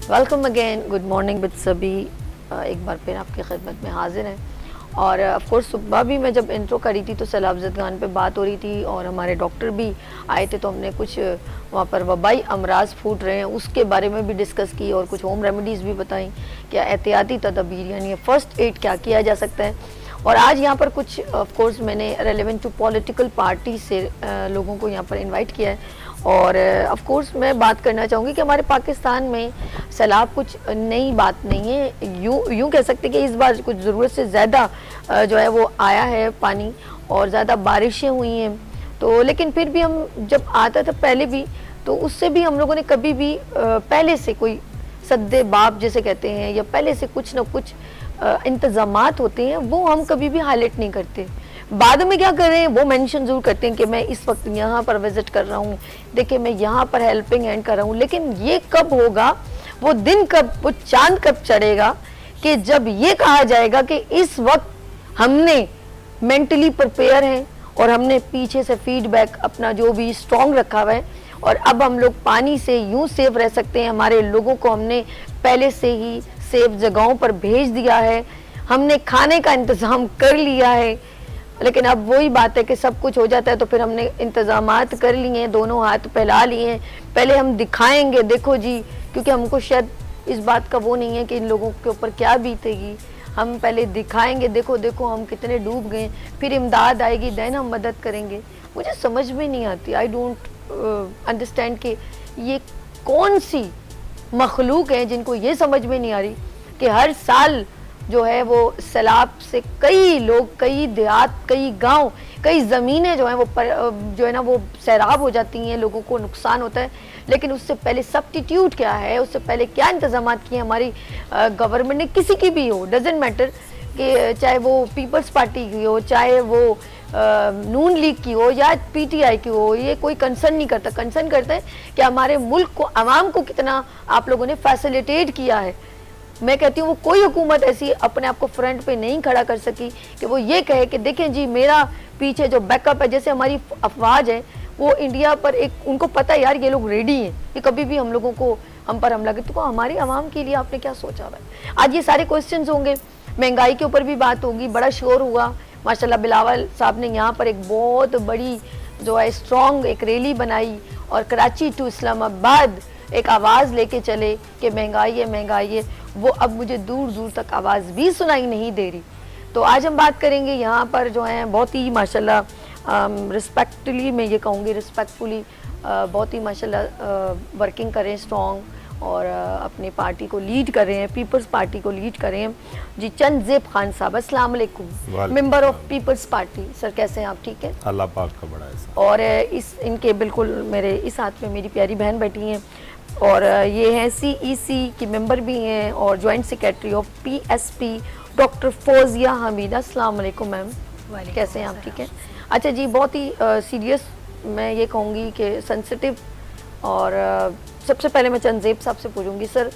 Welcome again, good morning with सभी। एक बार फिर आपकी खिदमत में हाजिर हैं। और ऑफ कोर्स सुबह भी मैं जब इंट्रो करी थी तो सैलाब ज़दगान पे बात हो रही थी और हमारे डॉक्टर भी आए थे, तो हमने कुछ वहाँ पर वबाई अमराज फूट रहे हैं उसके बारे में भी डिस्कस की और कुछ होम रेमेडीज़ भी बताई, क्या एहतियाती तदबीर यानी फर्स्ट एड क्या किया जा सकता है। और आज यहाँ पर कुछ ऑफ कोर्स मैंने रेलेवेंट टू पॉलिटिकल पार्टी से लोगों को यहाँ पर इनवाइट किया है। और ऑफ कोर्स मैं बात करना चाहूँगी कि हमारे पाकिस्तान में सैलाब कुछ नई बात नहीं है, यूँ कह सकते कि इस बार कुछ ज़रूरत से ज़्यादा जो है वो आया है पानी और ज़्यादा बारिशें हुई हैं। तो लेकिन फिर भी हम जब आता था पहले भी, तो उससे भी हम लोगों ने कभी भी पहले से कोई सद्दे बाब जैसे कहते हैं या पहले से कुछ ना कुछ इंतज़ामात होते हैं वो हम कभी भी हाईलाइट नहीं करते। बाद में क्या कर रहे हैं वो मेंशन ज़रूर करते हैं कि मैं इस वक्त यहाँ पर विज़िट कर रहा हूँ, देखिए मैं यहाँ पर हेल्पिंग हैंड कर रहा हूँ। लेकिन ये कब होगा, वो दिन कब, वो चांद कब चढ़ेगा कि जब ये कहा जाएगा कि इस वक्त हमने मेंटली प्रिपेयर हैं और हमने पीछे से फीडबैक अपना जो भी स्ट्रॉन्ग रखा हुआ है और अब हम लोग पानी से यूँ सेफ रह सकते हैं। हमारे लोगों को हमने पहले से ही सेफ जगहों पर भेज दिया है, हमने खाने का इंतज़ाम कर लिया है। लेकिन अब वही बात है कि सब कुछ हो जाता है तो फिर हमने इंतज़ामात कर लिए हैं, दोनों हाथ फैला लिए हैं, पहले हम दिखाएंगे देखो जी, क्योंकि हमको शायद इस बात का वो नहीं है कि इन लोगों के ऊपर क्या बीतेगी। हम पहले दिखाएंगे देखो देखो हम कितने डूब गए, फिर इमदाद आएगी देन हम मदद करेंगे। मुझे समझ में नहीं आती, आई डोंट अंडरस्टैंड कि ये कौन सी मखलूक है जिनको ये समझ में नहीं आ रही कि हर साल जो है वो सैलाब से कई लोग, कई देहात, कई गांव, कई ज़मीनें जो हैं वो जो है ना वो सैराब हो जाती हैं, लोगों को नुकसान होता है। लेकिन उससे पहले सब्स्टिट्यूट क्या है, उससे पहले क्या इंतजाम किए हमारी गवर्नमेंट ने, किसी की भी हो, डजेंट मैटर कि चाहे वो पीपल्स पार्टी की हो, चाहे वो नून लीग की हो या पीटीआई की हो, ये कोई कंसर्न नहीं करता। कंसर्न करता है कि हमारे मुल्क को, आवाम को कितना आप लोगों ने फैसिलिटेट किया है। मैं कहती हूँ वो कोई हुकूमत ऐसी अपने आप को फ्रंट पे नहीं खड़ा कर सकी कि वो ये कहे कि देखें जी मेरा पीछे जो बैकअप है, जैसे हमारी अफवाज है वो इंडिया पर एक, उनको पता है यार ये लोग रेडी हैं, ये कभी भी हम लोगों को हम पर हमला करे। तो हमारी आवाम के लिए आपने क्या सोचा हुआ है? आज ये सारे क्वेश्चंस होंगे, महंगाई के ऊपर भी बात होगी, बड़ा शोर हुआ माशाल्लाह। बिलावल साहब ने यहाँ पर एक बहुत बड़ी जो है स्ट्रॉन्ग एक रैली बनाई और कराची टू इस्लामाबाद एक आवाज़ लेके चले कि महंगाई है महंगाई है। वो अब मुझे दूर दूर तक आवाज़ भी सुनाई नहीं दे रही। तो आज हम बात करेंगे यहाँ पर जो है बहुत ही माशाल्लाह रिस्पेक्टफुली, मैं ये कहूँगी रिस्पेक्टफुली, बहुत ही माशाल्लाह वर्किंग करें स्ट्रॉन्ग और अपनी पार्टी को लीड कर रहे हैं, पीपल्स पार्टी को लीड कर रहे हैं जी। चंदजेब खान साहब, अस्सलाम वालेकुम, member of Peoples Party. Sir कैसे हैं आप? ठीक है, अल्लाह पाक का बड़ा है। और इनके बिल्कुल मेरे इस हाथ में मेरी प्यारी बहन बैठी हैं और ये हैं सीईसी की मेंबर भी हैं और joint secretary of PSP doctor Fauzia Hamida. अस्सलाम वालेकुम मैम, कैसे हैं आप? ठीक है। अच्छा जी, बहुत ही सीरियस मैं ये कहूँगी कि सेंसिटिव, और सबसे पहले मैं चंदजेब साहब से पूछूंगी सर,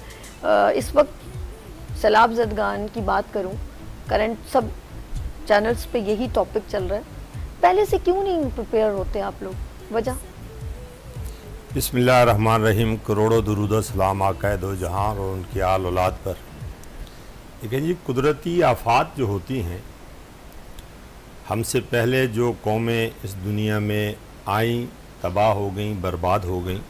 इस वक्त सैलाब ज़दगान की बात करूँ, करंट सब चैनल्स पे यही टॉपिक चल रहा है, पहले से क्यों नहीं प्रिपेयर होते आप लोग? वजह? बिस्मिल्लाहिर्रहमानिर्रहीम, करोड़ों दुरूद सलाम आक़ाए दो जहां और उनकी आल औलाद पर। लेकिन जी कुदरती आफात जो होती हैं, हमसे पहले जो कौमें इस दुनिया में आईं तबाह हो गई, बर्बाद हो गई।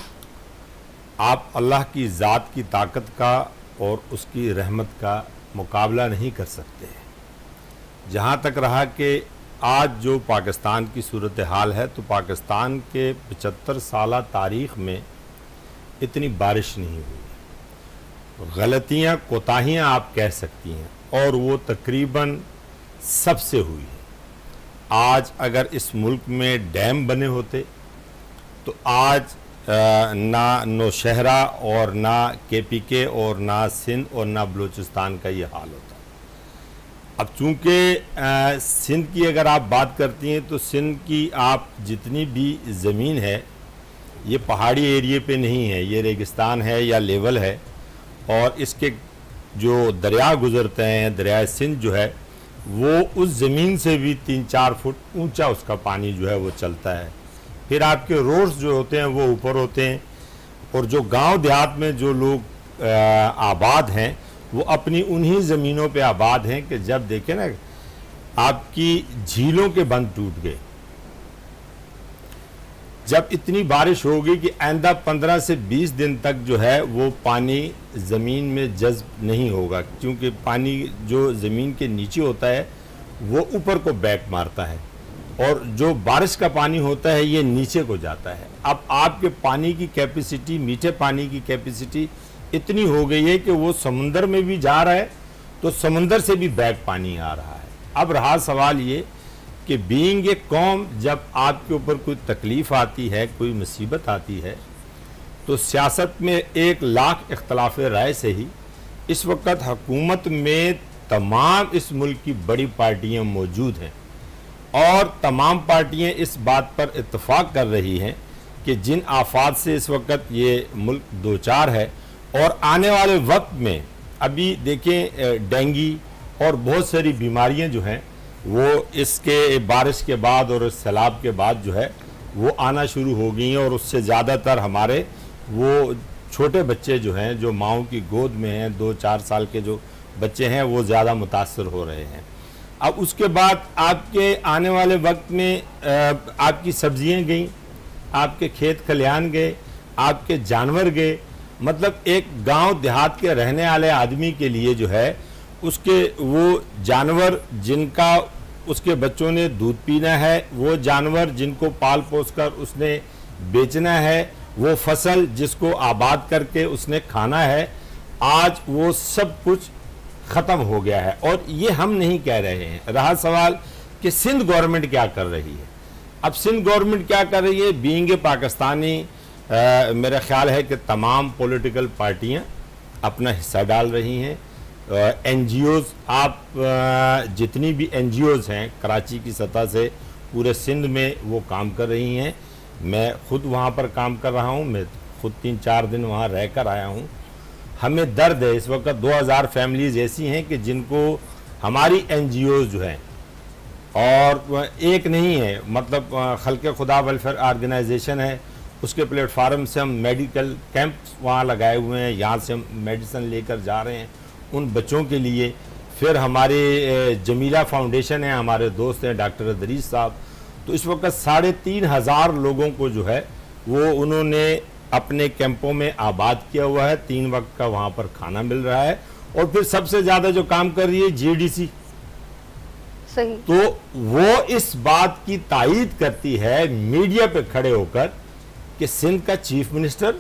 आप अल्लाह की ज़ात की ताकत का और उसकी रहमत का मुकाबला नहीं कर सकते। जहाँ तक रहा कि आज जो पाकिस्तान की सूरत हाल है, तो पाकिस्तान के 75 साला तारीख़ में इतनी बारिश नहीं हुई। गलतियाँ, कोताहियाँ आप कह सकती हैं, और वो तकरीबन सबसे हुई है। आज अगर इस मुल्क में डैम बने होते तो आज ना नौशहरा और ना केपीके और ना सिंध और ना बलूचिस्तान का ये हाल होता। अब चूँकि सिंध की अगर आप बात करती हैं तो सिंध की आप जितनी भी ज़मीन है ये पहाड़ी एरिए पे नहीं है, ये रेगिस्तान है या लेवल है, और इसके जो दरिया गुज़रते हैं, दरिया सिंध जो है वो उस ज़मीन से भी 3-4 फुट ऊंचा उसका पानी जो है वो चलता है। फिर आपके रोड्स जो होते हैं वो ऊपर होते हैं, और जो गांव देहात में जो लोग आबाद हैं वो अपनी उन्हीं ज़मीनों पे आबाद हैं कि जब देखें ना आपकी झीलों के बंद टूट गए, जब इतनी बारिश होगी कि आइंदा 15 से 20 दिन तक जो है वो पानी ज़मीन में जज्ब नहीं होगा, क्योंकि पानी जो ज़मीन के नीचे होता है वो ऊपर को बैक मारता है और जो बारिश का पानी होता है ये नीचे को जाता है। अब आपके पानी की कैपेसिटी, मीठे पानी की कैपेसिटी इतनी हो गई है कि वो समुंदर में भी जा रहा है तो समुंदर से भी बैक पानी आ रहा है। अब रहा सवाल ये कि बीइंग ए कौम, जब आपके ऊपर कोई तकलीफ़ आती है, कोई मुसीबत आती है, तो सियासत में 1 लाख इख्तलाफ राय से ही इस वक्त हुकूमत में तमाम इस मुल्क की बड़ी पार्टियां मौजूद हैं और तमाम पार्टियां इस बात पर इत्तफाक कर रही हैं कि जिन आफात से इस वक्त ये मुल्क दो चार है और आने वाले वक्त में, अभी देखें डेंगू और बहुत सारी बीमारियां जो हैं वो इसके बारिश के बाद और सैलाब के बाद जो है वो आना शुरू हो गई हैं और उससे ज़्यादातर हमारे वो छोटे बच्चे जो हैं, जो माओं की गोद में हैं, 2-4 साल के जो बच्चे हैं वो ज़्यादा मुतासर हो रहे हैं। अब उसके बाद आपके आने वाले वक्त में आपकी सब्जियां गई, आपके खेत खलिहान गए, आपके जानवर गए, मतलब एक गांव देहात के रहने वाले आदमी के लिए जो है उसके वो जानवर जिनका उसके बच्चों ने दूध पीना है, वो जानवर जिनको पाल पोस कर उसने बेचना है, वो फसल जिसको आबाद करके उसने खाना है, आज वो सब कुछ ख़त्म हो गया है। और ये हम नहीं कह रहे हैं। रहा सवाल कि सिंध गवर्नमेंट क्या कर रही है। अब सिंध गवर्नमेंट क्या कर रही है, बीइंग ए पाकिस्तानी, मेरा ख्याल है कि तमाम पॉलिटिकल पार्टियां अपना हिस्सा डाल रही हैं। NGOs, आप जितनी भी NGOs हैं कराची की सतह से पूरे सिंध में वो काम कर रही हैं। मैं खुद वहाँ पर काम कर रहा हूँ, मैं खुद 3-4 दिन वहाँ रह कर आया हूँ। हमें दर्द है, इस वक्त 2000 फैमिलीज़ ऐसी हैं कि जिनको हमारी NGOs जो हैं, और एक नहीं है, मतलब खल्क़े खुदा वेलफेयर ऑर्गेनाइजेशन है, उसके प्लेटफार्म से हम मेडिकल कैंप्स वहाँ लगाए हुए हैं, यहाँ से हम मेडिसिन लेकर जा रहे हैं उन बच्चों के लिए। फिर हमारे जमीला फाउंडेशन है, हमारे दोस्त हैं डॉक्टर अदरीस साहब, तो इस वक्त 3500 लोगों को जो है वो उन्होंने अपने कैंपों में आबाद किया हुआ है। 3 वक्त का वहाँ पर खाना मिल रहा है। और फिर सबसे ज़्यादा जो काम कर रही है GDC, सही। तो वो इस बात की तायीद करती है मीडिया पे खड़े होकर कि सिंध का चीफ मिनिस्टर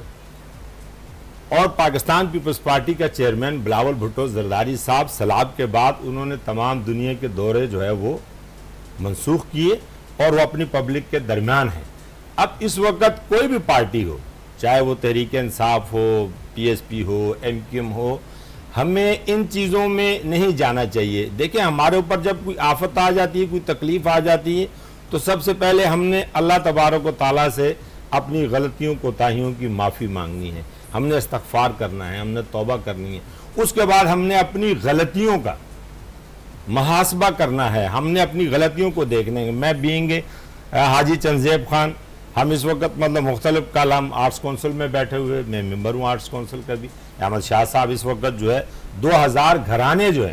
और पाकिस्तान पीपल्स पार्टी का चेयरमैन बिलावल भुट्टो जरदारी साहब सैलाब के बाद उन्होंने तमाम दुनिया के दौरे जो है वो मनसूख किए और वो अपनी पब्लिक के दरमियान है। अब इस वक्त कोई भी पार्टी हो, चाहे वो तहरीक इंसाफ हो, PSP हो, MQM हो, हमें इन चीज़ों में नहीं जाना चाहिए। देखिए, हमारे ऊपर जब कोई आफत आ जाती है, कोई तकलीफ़ आ जाती है, तो सबसे पहले हमने अल्लाह तबारक व तआला से अपनी गलतियों कोताहियों की माफ़ी मांगनी है, हमने इस्तग़फ़ार करना है, हमने तौबा करनी है। उसके बाद हमने अपनी गलतियों का मुहासबा करना है, हमने अपनी गलतियों को देखने है। मैं बीइंग हाजी चंदजेब खान, हम इस वक्त मतलब मुख्तलिफ कल हम आर्ट्स काउंसिल में बैठे हुए, मैं मेंबर हूँ आर्ट्स काउंसिल का भी। अहमद शाह साहब इस वक्त जो है 2000 घराने जो हैं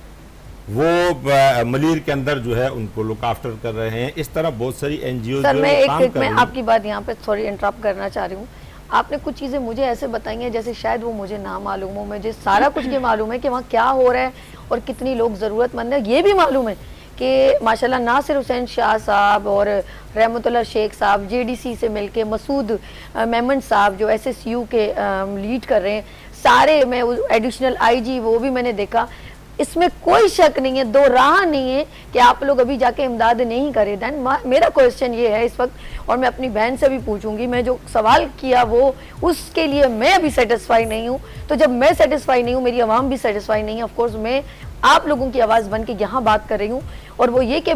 वो मलीर के अंदर जो है उनको लुक आफ्टर कर रहे हैं। इस तरह बहुत सारी NGO सर, मैं आपकी बात यहाँ पे थोड़ी इंटरप्ट करना चाह रही हूँ। आपने कुछ चीज़ें मुझे ऐसे बताई हैं जैसे शायद वो मुझे ना मालूम हो। मुझे सारा कुछ ये मालूम है कि वहाँ क्या हो रहा है और कितनी लोग ज़रूरतमंद है। ये भी मालूम है कि माशाल्लाह नासिर हुसैन शाह साहब और रहमतुल्लाह शेख साहब JDC से मिलके मसूद मेमन साहब जो SSU के लीड कर रहे हैं, सारे मैं एडिशनल IG वो भी मैंने देखा। इसमें कोई शक नहीं है, दो राह नहीं है कि आप लोग अभी जाके इमदाद नहीं करें। दैन मेरा क्वेश्चन ये है इस वक्त, और मैं अपनी बहन से भी पूछूंगी, मैं जो सवाल किया वो उसके लिए मैं अभी सेटिस्फाई नहीं हूँ। तो जब मैं सेटिस्फाई नहीं हूँ, मेरी आवाम भी सेटिस्फाई नहीं है। ऑफकोर्स मैं आप लोगों की आवाज़ बन के यहाँ बात कर रही हूँ, और वो ये कि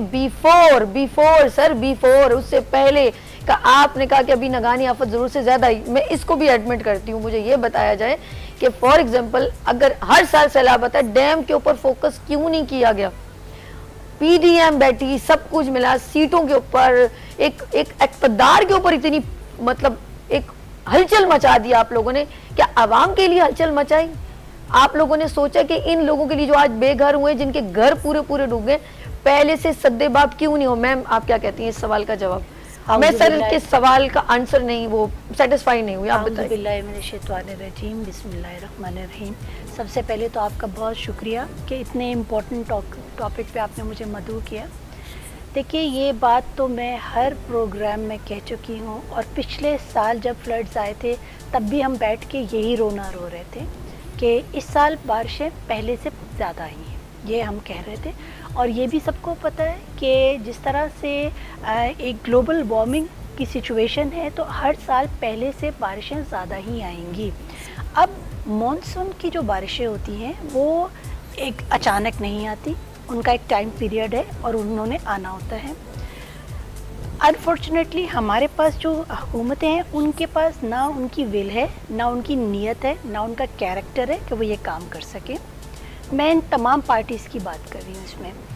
बिफोर उससे पहले का आपने कहा कि अभी नगानी आफत ज़रूर से ज़्यादा ही, मैं इसको भी एडमिट करती हूँ। मुझे ये बताया जाए कि फॉर एग्जांपल अगर हर साल सैलाब आता है, डैम के ऊपर फोकस क्यों नहीं किया गया? PDM बैठी, सब कुछ मिला, सीटों के ऊपर, एक इक़्तिदार के ऊपर इतनी मतलब एक हलचल मचा दी आप लोगों ने। क्या आवाम के लिए हलचल मचाई? आप लोगों ने सोचा कि इन लोगों के लिए जो आज बेघर हुए, जिनके घर पूरे पूरे डूब गए, पहले से सद्देबाब क्यों नहीं हो? मैम आप क्या कहती हैं इस सवाल का जवाब? मैं सर के सवाल का आंसर नहीं, वो सेटिस्फाई नहीं हुई, आप बताइए। बिस्मिल्लाहिर्रहमानिर्रहीम। सबसे पहले तो आपका बहुत शुक्रिया कि इतने इम्पोर्टेंट टॉपिक पे आपने मुझे मदऊ किया। देखिए, ये बात तो मैं हर प्रोग्राम में कह चुकी हूँ, और पिछले साल जब फ्लड्स आए थे तब भी हम बैठ के यही रोना रो रहे थे कि इस साल बारिशें पहले से ज़्यादा आई हैं, ये हम कह रहे थे। और ये भी सबको पता है कि जिस तरह से एक ग्लोबल वार्मिंग की सिचुएशन है, तो हर साल पहले से बारिशें ज़्यादा ही आएंगी। अब मॉनसून की जो बारिशें होती हैं वो एक अचानक नहीं आती, उनका एक टाइम पीरियड है और उन्होंने आना होता है। अनफॉर्चुनेटली हमारे पास जो हुकूमतें हैं, उनके पास ना उनकी विल है, ना उनकी नीयत है, ना उनका कैरेक्टर है कि वो ये काम कर सकें। मैं इन तमाम पार्टीज़ की बात कर रही हूँ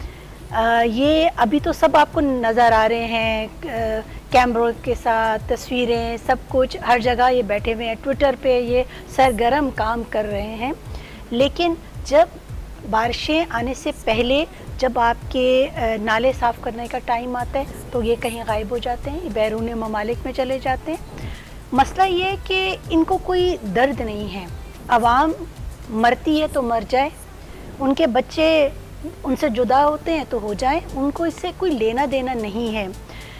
इसमें। ये अभी तो सब आपको नज़र आ रहे हैं, कैमरों के साथ तस्वीरें, सब कुछ हर जगह ये बैठे हुए हैं, ट्विटर पे ये सरगर्म काम कर रहे हैं। लेकिन जब बारिशें आने से पहले जब आपके नाले साफ़ करने का टाइम आता है तो ये कहीं गायब हो जाते हैं, बैरून ममालिक में चले जाते हैं। मसला ये है कि इनको कोई दर्द नहीं है। आवाम मरती है तो मर जाए, उनके बच्चे उनसे जुदा होते हैं तो हो जाएं, उनको इससे कोई लेना देना नहीं है।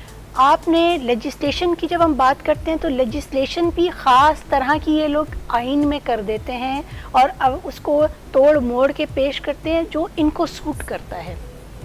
आपने लेजिस्लेशन की जब हम बात करते हैं तो लेजिस्लेशन भी ख़ास तरह की ये लोग आइन में कर देते हैं और अब उसको तोड़ मोड़ के पेश करते हैं जो इनको सूट करता है।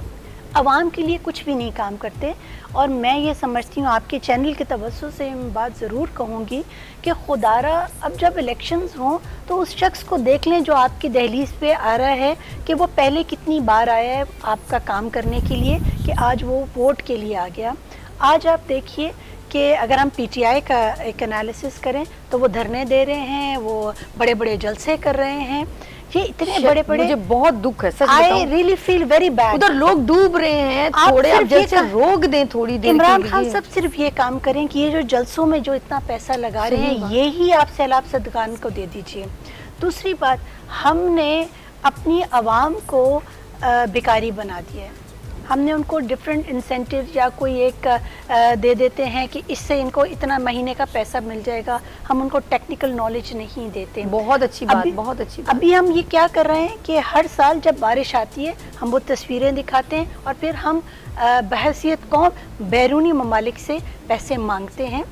आवाम के लिए कुछ भी नहीं काम करते। और मैं ये समझती हूँ, आपके चैनल के तवज्जो से मैं बात ज़रूर कहूँगी कि खुदारा अब जब इलेक्शंस हों तो उस शख्स को देख लें जो आपकी दहलीज़ पे आ रहा है कि वो पहले कितनी बार आया है आपका काम करने के लिए, कि आज वो वोट के लिए आ गया। आज आप देखिए कि अगर हम पीटीआई का एक एनालिसिस करें तो वो धरने दे रहे हैं, वो बड़े बड़े जलसे कर रहे हैं, ये इतने बड़े बड़े, मुझे बहुत दुख है, सच I really feel very bad. उधर लोग डूब रहे हैं, थोड़े आप जलसे रोक दें थोड़ी देर। इमरान खान सब सिर्फ ये काम करें कि ये जो जलसों में जो इतना पैसा लगा रहे हैं ये ही आप सैलाब सदगान को दे दीजिए। दूसरी बात, हमने अपनी आवाम को भिखारी बना दिया है। हमने उनको डिफरेंट इंसेंटिव या कोई एक दे देते हैं कि इससे इनको इतना महीने का पैसा मिल जाएगा, हम उनको टेक्निकल नॉलेज नहीं देते। बहुत अच्छी बात, बहुत अच्छी बात। अभी हम ये क्या कर रहे हैं कि हर साल जब बारिश आती है हम वो तस्वीरें दिखाते हैं और फिर हम बहैसियत कौम बैरूनी ममालिक से पैसे मांगते हैं।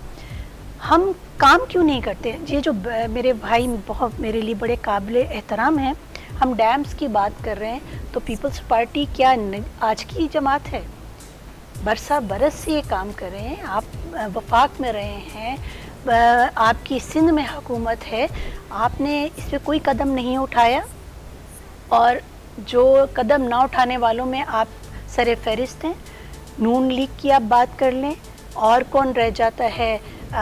हम काम क्यों नहीं करते? ये जो मेरे भाई बहुत मेरे लिए बड़े काबिल एहतराम हैं, हम डैम्स की बात कर रहे हैं तो पीपल्स पार्टी क्या आज की जमात है? बरसा बरस से ये काम कर रहे हैं। आप वफाक में रहे हैं, आपकी सिंध में हुकूमत है, आपने इस पर कोई कदम नहीं उठाया। और जो कदम ना उठाने वालों में आप सरे फहरिस्त हैं। नून लीग की आप बात कर लें, और कौन रह जाता है,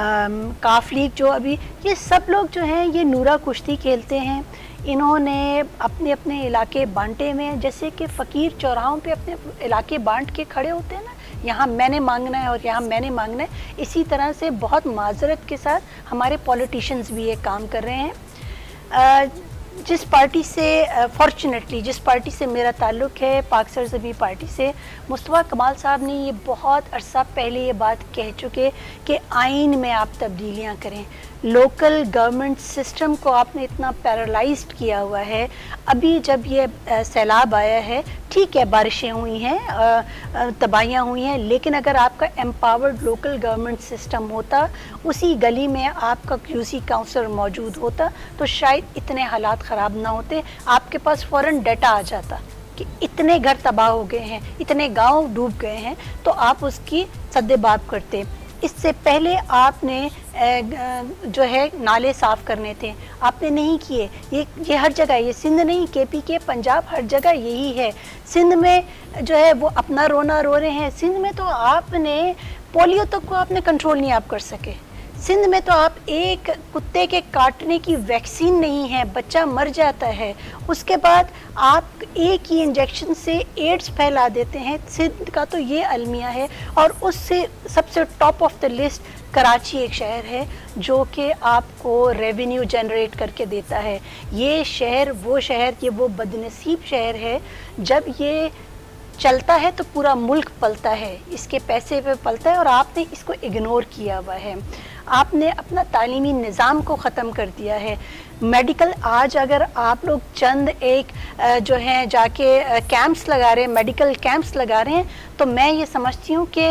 काफ लीग जो अभी, ये सब लोग जो हैं ये नूरा कुश्ती खेलते हैं। इन्होंने अपने अपने इलाके बांटे हुए हैं, जैसे कि फ़कीर चौराहों पे अपने इलाके बांट के खड़े होते हैं ना, यहाँ मैंने मांगना है और यहाँ मैंने मांगना है। इसी तरह से बहुत माजरत के साथ हमारे पॉलिटिशियंस भी ये काम कर रहे हैं। जिस पार्टी से फॉर्चुनेटली जिस पार्टी से मेरा ताल्लुक़ है, पाक सरज़मी पार्टी से, मुस्तफ़ा कमाल साहब ने ये बहुत अरसा पहले ये बात कह चुके कि आइन में आप तब्दीलियाँ करें। लोकल गवर्नमेंट सिस्टम को आपने इतना पैरालाइज्ड किया हुआ है। अभी जब ये सैलाब आया है, ठीक है बारिशें हुई हैं, तबाहियाँ हुई हैं, लेकिन अगर आपका एम्पावर्ड लोकल गवर्नमेंट सिस्टम होता, उसी गली में आपका क्यूसी काउंसलर मौजूद होता, तो शायद इतने हालात ख़राब ना होते। आपके पास फ़ौरन डाटा आ जाता कि इतने घर तबाह हो गए हैं, इतने गांव डूब गए हैं, तो आप उसकी सद्देबाब करते। इससे पहले आपने जो है नाले साफ़ करने थे, आपने नहीं किए। ये हर जगह, ये सिंध नहीं, केपी के पंजाब हर जगह यही है। सिंध में जो है वो अपना रोना रो रहे हैं। सिंध में तो आपने पोलियो तक को आपने कंट्रोल नहीं आप कर सके। सिंध में तो आप एक कुत्ते के काटने की वैक्सीन नहीं है, बच्चा मर जाता है, उसके बाद आप एक ही इंजेक्शन से एड्स फैला देते हैं। सिंध का तो ये अलमिया है। और उससे सबसे top of the list Karachi एक शहर है जो कि आपको रेवेन्यू जनरेट करके देता है। ये शहर वो बदनसीब शहर है, जब ये चलता है तो पूरा मुल्क पलता है, इसके पैसे पे पलता है, और आपने इसको इग्नोर किया हुआ है। आपने अपना तालीमी निज़ाम को ख़त्म कर दिया है। मेडिकल, आज अगर आप लोग चंद एक जो है जाके कैंप्स लगा रहे हैं, मेडिकल कैंप्स लगा रहे हैं, तो मैं ये समझती हूँ कि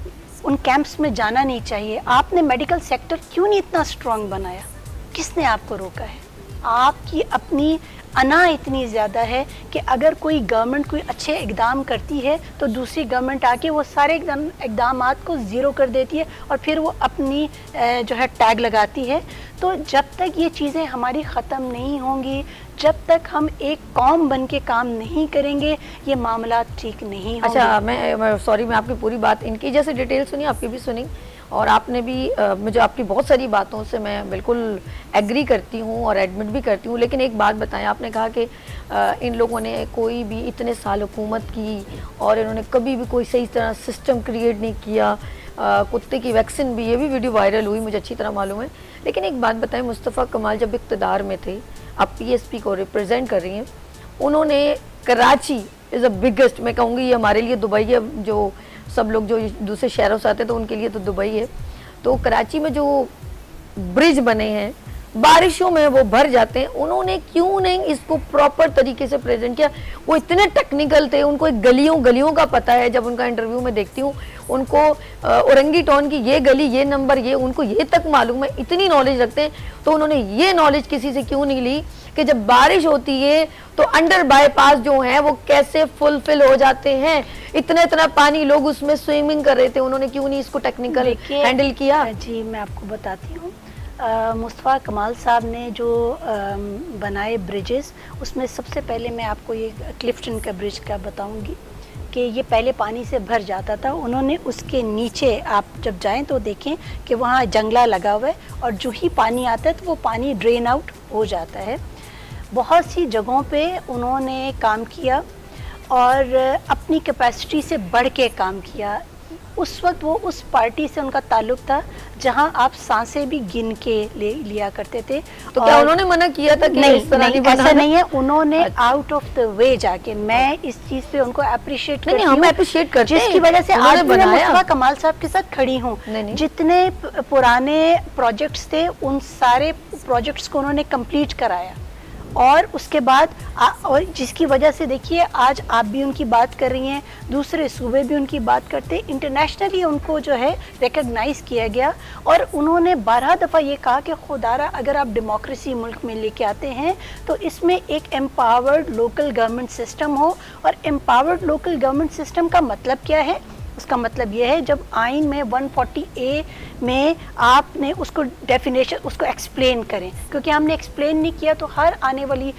उन कैंप्स में जाना नहीं चाहिए। आपने मेडिकल सेक्टर क्यों नहीं इतना स्ट्रॉन्ग बनाया? किसने आपको रोका है? आपकी अपनी अना इतनी ज़्यादा है कि अगर कोई गवर्नमेंट कोई अच्छे इकदाम करती है तो दूसरी गवर्नमेंट आके वो सारे इकदामात को ज़ीरो कर देती है और फिर वो अपनी जो है टैग लगाती है। तो जब तक ये चीज़ें हमारी ख़त्म नहीं होंगी, जब तक हम एक कौम बन के काम नहीं करेंगे, ये मामला ठीक नहीं होंगे। अच्छा, मैं आपकी पूरी बात, इनकी जैसे डिटेल सुनी, आपकी भी सुनी, और आपने भी मुझे आपकी बहुत सारी बातों से मैं बिल्कुल एग्री करती हूँ और एडमिट भी करती हूँ। लेकिन एक बात बताएं, आपने कहा कि इन लोगों ने कोई भी इतने साल हुकूमत की और इन्होंने कभी भी कोई सही तरह सिस्टम क्रिएट नहीं किया। कुत्ते की वैक्सीन भी, ये भी वीडियो वायरल हुई, मुझे अच्छी तरह मालूम है। लेकिन एक बात बताएं, मुस्तफ़ा कमाल जब इक़्तिदार में थे, आप PSP को रिप्रेजेंट कर रही हैं, उन्होंने कराची इज़ अ बिगेस्ट, मैं कहूँगी ये हमारे लिए दुबई है, जो सब लोग जो दूसरे शहरों से आते हैं तो उनके लिए तो दुबई है। तो कराची में जो ब्रिज बने हैं, बारिशों में वो भर जाते हैं, उन्होंने क्यों नहीं इसको प्रॉपर तरीके से प्रेजेंट किया? वो इतने टेक्निकल थे, उनको एक गलियों का पता है। जब उनका इंटरव्यू में देखती हूँ, उनको औरंगी टाउन की ये गली, ये नंबर, ये उनको ये तक मालूम है, इतनी नॉलेज रखते हैं। तो उन्होंने ये नॉलेज किसी से क्यों नहीं ली कि जब बारिश होती है तो अंडर बाईपास जो है वो कैसे फुलफिल हो जाते हैं? इतना पानी, लोग उसमें स्विमिंग कर रहे थे, उन्होंने क्यों नहीं इसको टेक्निकल हैंडल किया? जी, मैं आपको बताती हूँ। मुस्तफ़ा कमाल साहब ने जो बनाए ब्रिजेस, उसमें सबसे पहले मैं आपको ये क्लिफ्टन का ब्रिज का बताऊंगी कि ये पहले पानी से भर जाता था। उन्होंने उसके नीचे, आप जब जाएं तो देखें कि वहाँ जंगला लगा हुआ है, और जो ही पानी आता है तो वो पानी ड्रेन आउट हो जाता है। बहुत सी जगहों पे उन्होंने काम किया और अपनी कैपेसिटी से बढ़ के काम किया। उस वक्त वो उस पार्टी से उनका ताल्लुक था जहां आप सांसें भी गिन के लिया करते थे। तो क्या उन्होंने मना किया था कि नहीं, इस तरह नहीं, ऐसा नहीं है। उन्होंने आउट ऑफ द वे जाके, मैं इस चीज पे उनको अप्रिशिएट करती हूं, हम अप्रिशिएट करते हैं, जिसकी वजह से आज मैं मुस्तफा कमाल साहब के साथ खड़ी हूँ। जितने पुराने प्रोजेक्ट्स थे उन सारे प्रोजेक्ट्स को उन्होंने कंप्लीट कराया, और उसके बाद और जिसकी वजह से देखिए आज आप भी उनकी बात कर रही हैं, दूसरे सूबे भी उनकी बात करते, इंटरनेशनली उनको जो है रिकग्नाइज़ किया गया। और उन्होंने 12 दफ़ा ये कहा कि खुदारा अगर आप डेमोक्रेसी मुल्क में लेके आते हैं तो इसमें एक एम्पावर्ड लोकल गवर्नमेंट सिस्टम हो। और एम्पावर्ड लोकल गवर्नमेंट सिस्टम का मतलब क्या है? उसका मतलब यह है जब आइन में 140A में आपने उसको डेफिनेशन, उसको एक्सप्लेन करें, क्योंकि हमने एक्सप्लेन नहीं किया तो हर आने वाली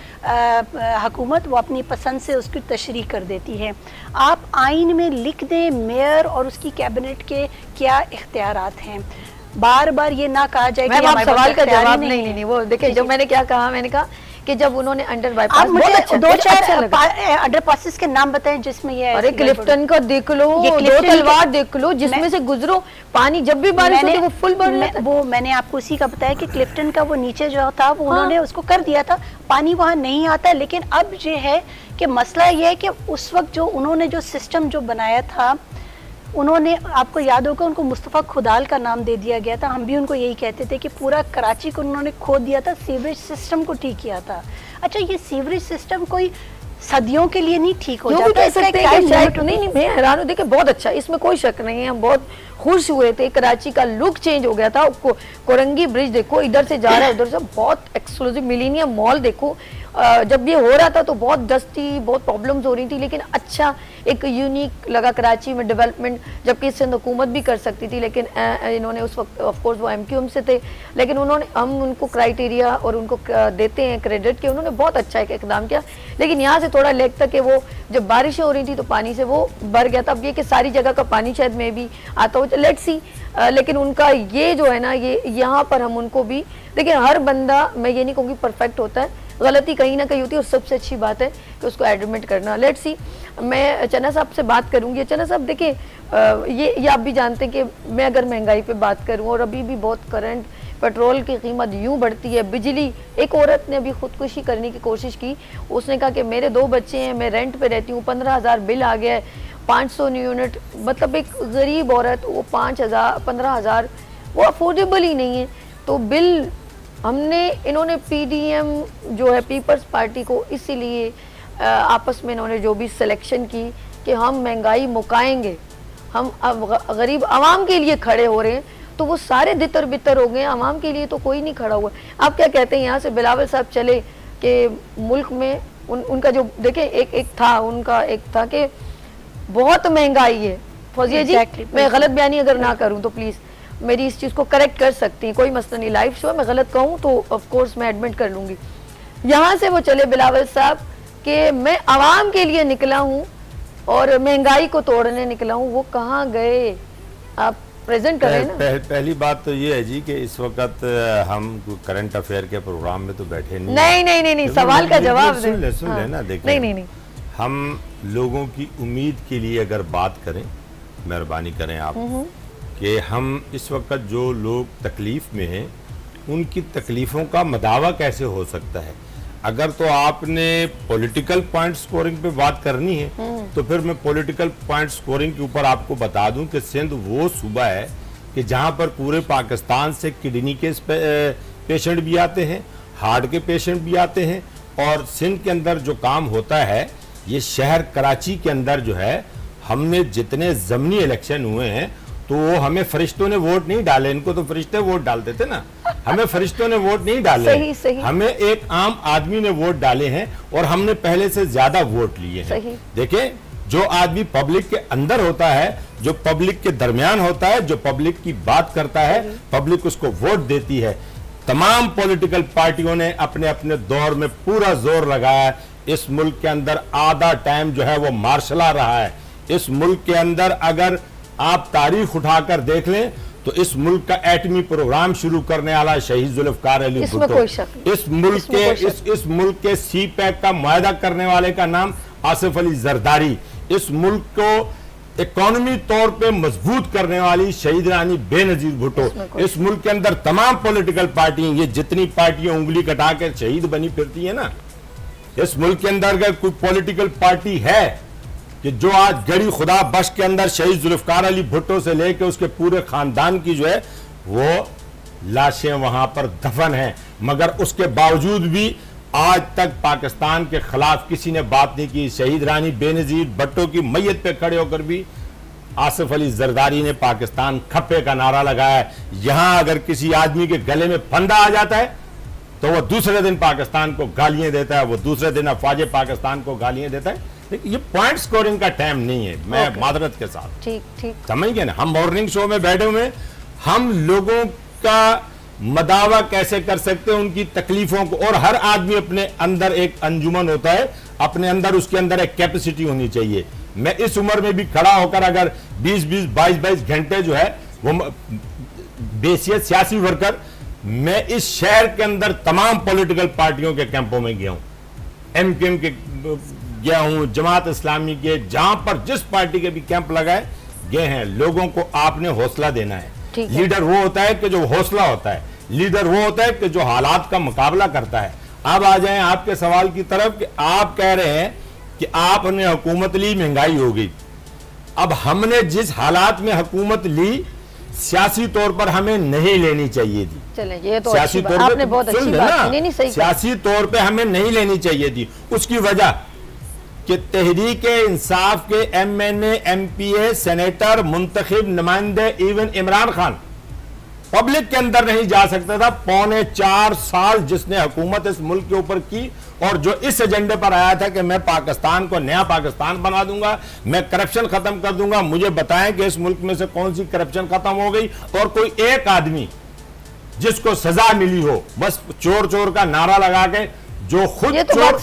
हुकूमत वो अपनी पसंद से उसकी तशरीह कर देती है। आप आइन में लिख दें मेयर और उसकी कैबिनेट के क्या इख्तियारात हैं। बार बार ये ना कहा जाए कि आप सवाल का जवाब नहीं, वो देखिए जो मैंने क्या कहा, मैंने कहा कि जब उन्होंने अंडर बाईपास, मुझे अच्छा, 2-4 अंडर पासेस के नाम बताएं जिसमें ये, अरे क्लिफ्टन का देख लो, दो तलवार देख लो, जिसमें से गुजरो पानी जब भी बारिश होती है वो फुल भर लेता है। वो मैंने आपको उसी का बताया कि क्लिफ्टन का वो नीचे जो था वो उन्होंने उसको कर दिया था, पानी वहाँ नहीं आता। लेकिन अब ये है कि मसला ये है कि उस वक्त जो उन्होंने जो सिस्टम जो बनाया था, उन्होंने, आपको याद होगा, उनको मुस्तफ़ा खुदाल का नाम दे दिया गया था। हम भी उनको यही कहते थे कि पूरा कराची को उन्होंने खोद दिया था, सीवरेज सिस्टम को ठीक किया था। अच्छा, ये सीवरेज सिस्टम कोई सदियों के लिए नहीं ठीक हो जाता, नहीं, मैं हैरान हूँ। देखिए बहुत अच्छा, इसमें कोई शक नहीं है, हम बहुत खुश हुए थे। कराची का लुक चेंज हो गया था। कोरंगी ब्रिज देखो, इधर से जा रहा है, उधर से बहुत एक्सक्लूसिव मिलीनियम मॉल देखो, जब ये हो रहा था तो बहुत डस्टी, बहुत प्रॉब्लम्स हो रही थी, लेकिन अच्छा एक यूनिक लगा कराची में डेवलपमेंट, जबकि सिंध हुकूमत भी कर सकती थी, लेकिन इन्होंने उस वक्त ऑफ कोर्स वो MQM से थे, लेकिन उन्होंने, हम उनको क्राइटेरिया और उनको देते हैं क्रेडिट कि उन्होंने बहुत अच्छा एक इकदाम किया। लेकिन यहाँ से थोड़ा लेक तक कि वो जब बारिशें हो रही थी तो पानी से वो भर गया था। अब ये कि सारी जगह का पानी शायद में भी आता हो, लेट्स सी, लेकिन उनका ये जो है ना, ये यहाँ पर हम उनको भी, देखिए हर बंदा, मैं ये नहीं कहूँगी परफेक्ट होता है, गलती कहीं ना कहीं होती है, और सबसे अच्छी बात है कि उसको एडमिट करना। लेट्स सी, मैं चन्ना साहब से बात करूंगी। चन्ना साहब देखिए, ये आप भी जानते हैं कि मैं अगर महंगाई पे बात करूं, और अभी भी बहुत करंट पेट्रोल की कीमत यूं बढ़ती है, बिजली, एक औरत ने अभी खुदकुशी करने की कोशिश की, उसने कहा कि मेरे 2 बच्चे हैं, मैं रेंट पे रहती हूँ, 15,000 बिल आ गया है, 500 यूनिट, मतलब एक गरीब औरत, वो 5,000 15,000 वो अफोर्डेबल ही नहीं है। तो बिल इन्होंने PDM जो है पीपल्स पार्टी को इसीलिए आपस में इन्होंने जो भी सिलेक्शन की कि हम महंगाई मुकाएंगे, हम अब गरीब आवाम के लिए खड़े हो रहे हैं, तो वो सारे तितर बितर हो गए, आवाम के लिए तो कोई नहीं खड़ा हुआ। आप क्या कहते हैं, यहाँ से बिलावल साहब चले कि मुल्क में उनका जो देखें उनका एक था कि बहुत महंगाई है। फौजिया जी, मैं गलत बयानी अगर ना करूँ तो प्लीज़ मेरी इस चीज़ को करेक्ट कर सकती हैं, कोई मसला नहीं, लाइव शो है, मैं गलत कहूँ तो ऑफ कोर्स मैं एडमिट कर लूँगी। यहाँ से वो चले बिलावल साहब कि मैं आवाम के लिए निकला हूँ और महंगाई को तोड़ने निकला हूँ, वो कहाँ गए? आप प्रेजेंट कर रहे हैं ना। पहली बात तो ये है जी कि इस वक्त हम करंट अफेयर के प्रोग्राम में तो बैठे नहीं, सवाल का जवाब सुन लेना। देखिए, नहीं, हम लोगों की उम्मीद के लिए अगर बात करें, मेहरबानी करें आप, कि हम इस वक्त जो लोग तकलीफ में हैं उनकी तकलीफ़ों का मदावा कैसे हो सकता है। अगर तो आपने पॉलिटिकल पॉइंट स्कोरिंग पे बात करनी है तो फिर मैं पॉलिटिकल पॉइंट स्कोरिंग के ऊपर आपको बता दूं कि सिंध वो सूबा है कि जहां पर पूरे पाकिस्तान से किडनी के पेशेंट भी आते हैं, हार्ट के पेशेंट भी आते हैं, और सिंध के अंदर जो काम होता है, ये शहर कराची के अंदर जो है, हमने जितने ज़मनी इलेक्शन हुए हैं तो वो हमें फरिश्तों ने वोट नहीं डाले, इनको तो फरिश्ते वोट डालते थे ना, हमें फरिश्तों ने वोट नहीं डाले, सही। हमें एक आम आदमी ने वोट डाले हैं और हमने पहले से ज्यादा वोट लिए हैं। देखें, जो आदमी पब्लिक के अंदर होता है, जो पब्लिक के दरमियान होता है, जो पब्लिक की बात करता है, पब्लिक उसको वोट देती है। तमाम पॉलिटिकल पार्टियों ने अपने अपने दौर में पूरा जोर लगाया है। इस मुल्क के अंदर आधा टाइम जो है वो मार्शला रहा है। इस मुल्क के अंदर अगर आप तारीख उठाकर देख लें तो इस मुल्क का एटमी प्रोग्राम शुरू करने वाला शहीद जुल्फकार अली भुट्टो, इस मुल्क के CPEC का मुआहदा करने वाले का नाम आसिफ अली जरदारी, इस मुल्क को इकोनॉमी तौर पे मजबूत करने वाली शहीद रानी बेनजीर भुट्टो, इस मुल्क के अंदर तमाम पॉलिटिकल पार्टियां, ये जितनी पार्टियां उंगली कटा के शहीद बनी फिरती है ना, इस मुल्क के अंदर अगर कोई पॉलिटिकल पार्टी है कि जो आज गड़ी खुदा बख्श के अंदर शहीद जुल्फकार अली भुट्टो से लेकर उसके पूरे खानदान की जो है वो लाशें वहां पर दफन हैं, मगर उसके बावजूद भी आज तक पाकिस्तान के खिलाफ किसी ने बात नहीं की। शहीद रानी बेनजीर भुट्टो की मैयत पे खड़े होकर भी आसिफ अली जरदारी ने पाकिस्तान खप्पे का नारा लगाया है। यहां अगर किसी आदमी के गले में फंदा आ जाता है तो वो दूसरे दिन पाकिस्तान को गालियां देता है, वो दूसरे दिन अफवाज पाकिस्तान को गालियां देता है। ये पॉइंट स्कोरिंग का टाइम नहीं है, मैं मादरत के साथ, ठीक समझ गए ना। हम मॉर्निंग शो में बैठे हुए, हम लोगों का मदावा कैसे कर सकते हैं उनकी तकलीफों को, और हर आदमी अपने अंदर एक अंजुमन होता है, अपने अंदर उसके अंदर एक कैपेसिटी होनी चाहिए। मैं इस उम्र में भी खड़ा होकर अगर 20-20, 22-22 घंटे जो है वो बेसियत सियासी वर्कर, मैं इस शहर के अंदर तमाम पॉलिटिकल पार्टियों के कैंपों में गया हूं, MQM के गया हूं, जमात इस्लामी के, जहां पर जिस पार्टी के भी कैंप लगाए गए हैं। लोगों को आपने हौसला देना है। लीडर वो होता है कि जो हौसला होता है, लीडर वो होता है कि जो हालात का मुकाबला करता है। अब आ जाएं आपके सवाल की तरफ कि आप कह रहे हैं कि आपने हुकूमत ली, महंगाई हो गई। अब हमने जिस हालात में हुकूमत ली, सियासी तौर पर हमें नहीं लेनी चाहिए थी। चले, ये तो सियासी तौर पर बहुत अच्छी बात है, सियासी तौर पे हमें नहीं लेनी चाहिए थी। उसकी वजह कि तहरीक इंसाफ के MNA, MPA, सेनेटर, मुंतखब नुमाइंदे, इवन इमरान खान पब्लिक के अंदर नहीं जा सकता था। 4.25 साल जिसने हुकूमत इस मुल्क के ऊपर की और जो इस एजेंडे पर आया था कि मैं पाकिस्तान को नया पाकिस्तान बना दूंगा, मैं करप्शन खत्म कर दूंगा, मुझे बताएं कि इस मुल्क में से कौन सी करप्शन खत्म हो गई और कोई एक आदमी जिसको सजा मिली हो। बस चोर चोर का नारा लगा के जो खुद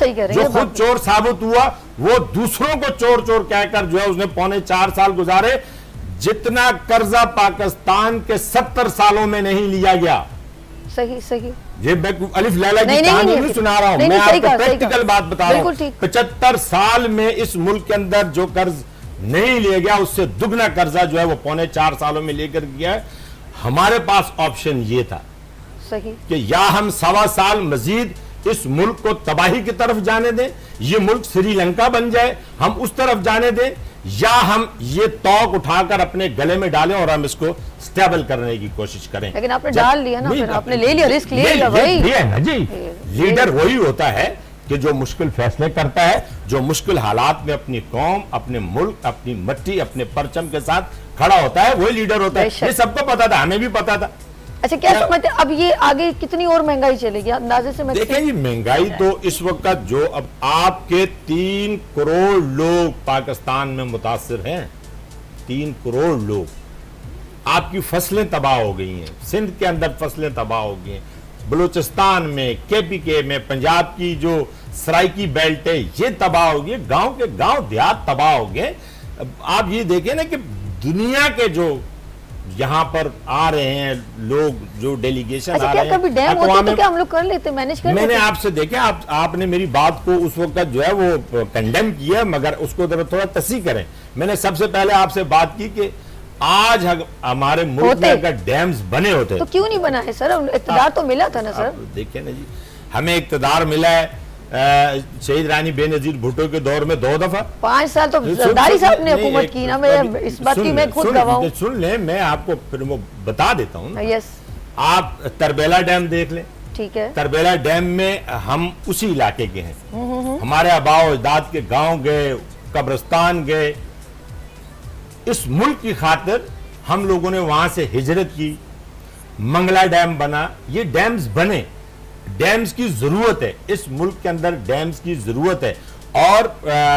चोर साबित हुआ वो दूसरों को चोर चोर कहकर जो है उसने 4.25 साल गुजारे। जितना कर्जा पाकिस्तान के 70 सालों में नहीं लिया गया। सही सही, ये मैं अलिफ लैला की कहानी नहीं सुना रहा हूं, मैं आपको प्रैक्टिकल बात बता रहा हूं। 75 साल में इस मुल्क के अंदर जो कर्ज नहीं लिया गया उससे दुगना कर्जा जो है वो 4.25 सालों में लेकर गया है। हमारे पास ऑप्शन ये था सही कि या हम 1.25 साल मजीद इस मुल्क को तबाही की तरफ जाने दें, ये मुल्क श्रीलंका बन जाए, हम उस तरफ जाने दें, या हम ये तौक उठाकर अपने गले में डालें और हम इसको स्टेबल करने की कोशिश करें। लेकिन आपने डाल लिया ना, फिर आपने ले लिया, रिस्क ले लिया भाई। ये है ना जी, लीडर वही होता है कि जो मुश्किल फैसले करता है, जो मुश्किल हालात में अपनी कौम, अपने मुल्क, अपनी मट्टी, अपने परचम के साथ खड़ा होता है, वही लीडर होता है। ये सबको पता था, हमें भी पता था। अच्छा, क्या समझते अब ये आगे कितनी और महंगाई चलेगी अंदाजे से? देखें जी, महंगाई तो इस वक्त जो अब आपके 3 करोड़ लोग पाकिस्तान में मुतासिर हैं, 3 करोड़ लोग, आपकी फसलें तबाह हो गई हैं, सिंध के अंदर फसलें तबाह हो गई हैं, बलूचिस्तान में, KPK में, पंजाब की जो सराइकी बेल्ट है ये तबाह हो गई, गांव के गांव देहात तबाह हो गए। आप ये देखें ना कि दुनिया के जो यहाँ पर आ रहे हैं लोग, जो डेलीगेशन आ रहे हैं, कभी डैम होता तो क्या हम लोग कर लेते, मैनेज कर लेते? मैंने आपसे देखा, आपने मेरी बात को उस वक्त जो है वो कंडेम किया, मगर उसको थोड़ा तस्सीह करें। मैंने सबसे पहले आपसे बात की कि आज हमारे मुल्क में अगर डैम्स बने होते तो क्यों नहीं बना है सर? इक़्तिदार तो मिला था ना सर। देखिए ना जी, हमें इक़्तिदार मिला है शहीद रानी बेनजीर भुट्टो के दौर में 2 दफा। 5 साल तो जरदारी साहब ने हुकूमत की ना, मैं इस बात की मैं खुद गवाह हूं। सुन ले, मैं आपको फिर वो बता देता हूं। यस, आप तरबेला डैम देख लें। ठीक है, तरबेला डैम में हम उसी इलाके के हैं, हमारे आबाओ अजदाद के गांव गए, कब्रिस्तान गए, इस मुल्क की खातिर हम लोगों ने वहां से हिजरत की। मंगला डैम बना, ये डैम्स बने, डैम्स की जरूरत है, इस मुल्क के अंदर डैम्स की जरूरत है। और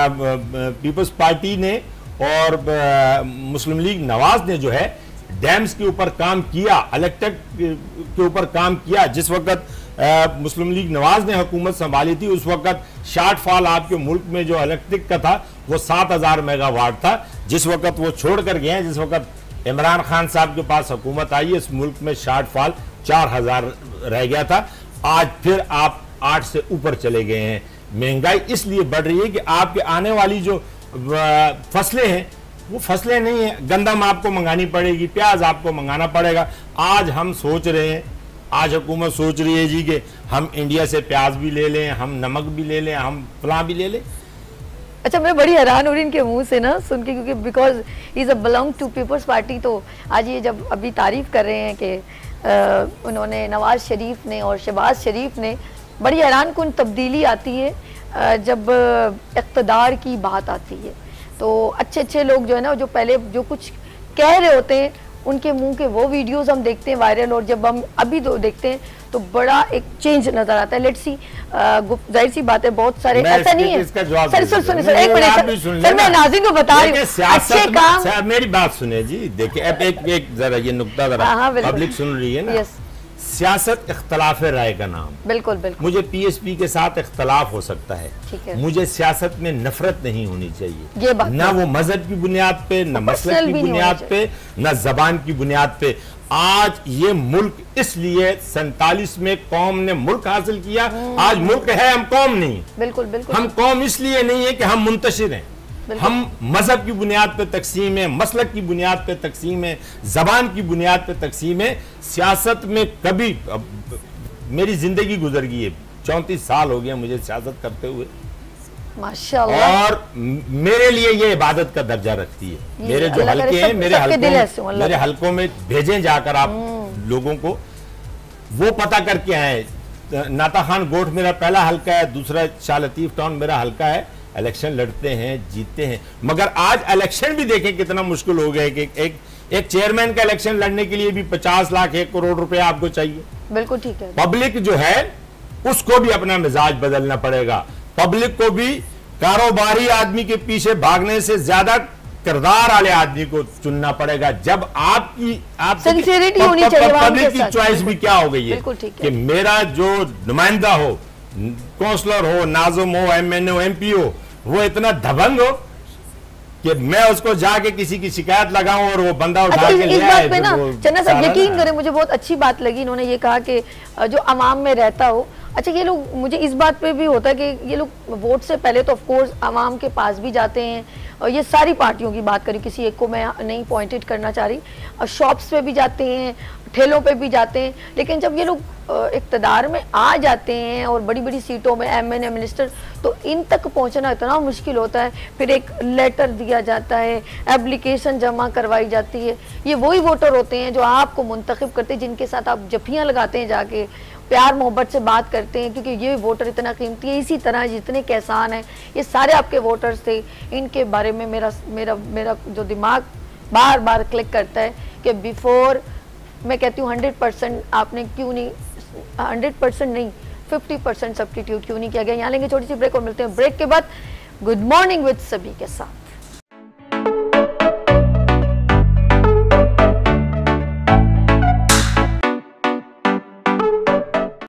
पीपल्स पार्टी ने और मुस्लिम लीग नवाज ने जो है डैम्स के ऊपर काम किया, इलेक्ट्रिक के ऊपर काम किया। जिस वक्त मुस्लिम लीग नवाज ने हुकूमत संभाली थी उस वक्त शॉर्टफॉल आपके मुल्क में जो इलेक्ट्रिक का था वो 7000 मेगावाट था। जिस वक्त वो छोड़ कर गए हैं, जिस वक्त इमरान खान साहब के पास हुकूमत आई, इस मुल्क में शॉर्टफॉल 4000 रह गया था। आज फिर आप 8 से ऊपर चले गए हैं। महंगाई इसलिए बढ़ रही है कि आपके आने वाली जो फसलें हैं वो फसलें नहीं है, गंदम आपको मंगानी पड़ेगी, प्याज आपको मंगाना पड़ेगा। आज हम सोच रहे हैं, आज हुकूमत सोच रही है जी कि हम इंडिया से प्याज भी ले लें, हम नमक भी ले लें, हम फलां भी ले लें। अच्छा, मैं बड़ी हैरान हो रही इनके मुंह से ना सुन के, क्योंकि because is a belong to Peoples Party. तो आज ये जब अभी तारीफ कर रहे हैं कि उन्होंने नवाज शरीफ ने और शहबाज शरीफ ने, बड़ी हैरान कुन तब्दीली आती है जब इक़्तिदार की बात आती है। तो अच्छे अच्छे लोग जो है ना, जो पहले जो कुछ कह रहे होते हैं, उनके मुंह के वो वीडियोस हम देखते हैं वायरल, और जब हम अभी तो देखते हैं तो बड़ा एक चेंज नजर आता है। लेट्स सी, जाहिर सी बात है, बहुत सारे ऐसा नहीं है सर। सुनिए सर, एक मिनट सर, मैं नाज़रीन को बता रही हूँ, अच्छे काम, मेरी बात सुने जी। देखिए, अब एक जरा ये नुक्ता जरा पब्लिक सुन रही है ना। सियासत इख्तलाफ राय का नाम। बिल्कुल बिल्कुल। मुझे PSP के साथ इख्तलाफ हो सकता है, मुझे सियासत में नफरत नहीं होनी चाहिए, ये बात ना वो मजहब की बुनियाद पे, ना मसलक की बुनियाद पे, ना जबान की बुनियाद पे। आज ये मुल्क इसलिए 47 में कौम ने मुल्क हासिल किया, आज मुल्क है, हम कौम नहीं। बिल्कुल बिल्कुल। हम कौम इसलिए नहीं है कि हम मुंतशिर हैं, हम मजहब की बुनियाद पे तकसीम है, मसलक की बुनियाद पे तकसीम है, जबान की बुनियाद पे तकसीम है। सियासत में कभी, मेरी जिंदगी गुजर गई है, 34 साल हो गया मुझे सियासत करते हुए, माशाअल्लाह, और मेरे लिए ये इबादत का दर्जा रखती है। मेरे जो हल्के हैं, मेरे हल्कों में भेजें जाकर आप लोगों को, वो पता करके आए। नाता खान गोठ मेरा पहला हल्का है, दूसरा शाह लतीफ टाउन मेरा हल्का है, इलेक्शन लड़ते हैं, जीतते हैं। मगर आज इलेक्शन भी देखें कितना मुश्किल हो गया है कि एक चेयरमैन का इलेक्शन लड़ने के लिए भी 50 लाख 1 करोड़ रुपया आपको चाहिए। बिल्कुल ठीक है। पब्लिक जो है उसको भी अपना मिजाज बदलना पड़ेगा। पब्लिक को भी कारोबारी आदमी के पीछे भागने से ज्यादा किरदार वाले आदमी को चुनना पड़ेगा। जब सिंसियरिटी होनी चाहिए। पब्लिक की चॉइस भी क्या हो गई है कि मेरा जो नुमाइंदा हो, काउंसलर हो, नाज़िम हो, एमएनए हो, एमपी हो, वो इतना दबंग हो कि मैं उसको जाके किसी की शिकायत लगाऊं और वो बंदा उठा के ले आए। इस बात पे ना चन्ना साहब यकीन करें, मुझे बहुत अच्छी बात लगी। इन्होंने ये कहा कि जो अवाम में रहता हो, अच्छा ये लोग, मुझे इस बात पे भी होता है कि ये लोग वोट से पहले तो ऑफ कोर्स अवाम के पास भी जाते हैं, और ये सारी पार्टियों की बात करें, किसी एक को मैं नहीं पॉइंटेड करना चाह रही, और शॉप्स पे भी जाते हैं, ठेलों पे भी जाते हैं। लेकिन जब ये लोग इक़्तिदार में आ जाते हैं और बड़ी बड़ी सीटों में एमएनए मिनिस्टर, तो इन तक पहुंचना इतना मुश्किल होता है। फिर एक लेटर दिया जाता है, एप्लीकेशन जमा करवाई जाती है। ये वही वोटर होते हैं जो आपको मुंतखब करते हैं, जिनके साथ आप जफियाँ लगाते हैं, जाके प्यार मोहब्बत से बात करते हैं, क्योंकि ये वोटर इतना कीमती है। इसी तरह जितने किसान हैं, ये सारे आपके वोटर्स थे। इनके बारे में मेरा जो दिमाग बार बार क्लिक करता है कि बिफोर, मैं कहती हूँ 100% आपने क्यों नहीं, 100% नहीं, 50% सब्स्टिट्यूट क्यों नहीं किया गया। यहाँ लेंगे छोटी सी ब्रेक और मिलते हैं ब्रेक के बाद गुड मॉर्निंग विद सभी के साथ।